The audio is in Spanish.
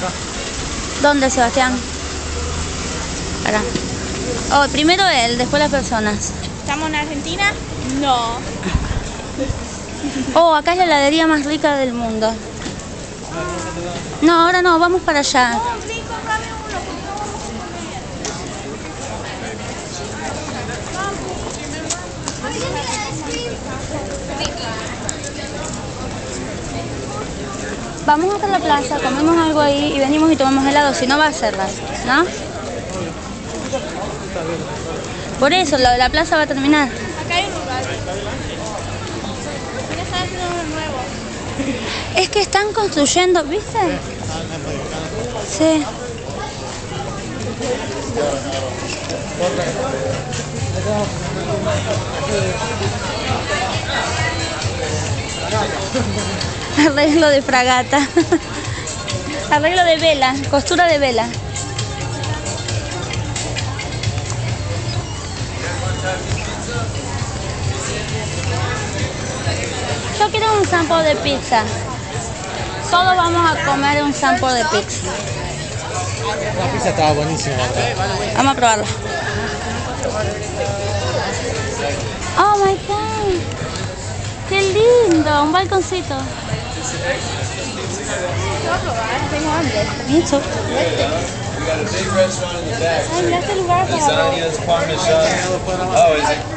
¿Dónde, Sebastián? Acá. Oh, primero él, después las personas. ¿Estamos en Argentina? No. Oh, acá es la heladería más rica del mundo. No, ahora no, vamos para allá. No, sí, comprame uno, porque no vamos a comer. Vamos hasta la plaza, comemos algo ahí y venimos y tomamos helado, si no va a cerrar, ¿no? Por eso, la plaza va a terminar. Acá hay un lugar. Ya están haciendo uno nuevo. Es que están construyendo, ¿viste? Sí. Arreglo de fragata. Arreglo de vela, costura de vela. Yo quiero un sample de pizza. Todos vamos a comer un sample de pizza. La pizza estaba buenísima. Vamos a probarla. Oh my god. Qué lindo, un balconcito. Quiero probar, tengo hambre. Mucho. Ay, mira este lugar para Lasagnas, parmesan. Oh, is it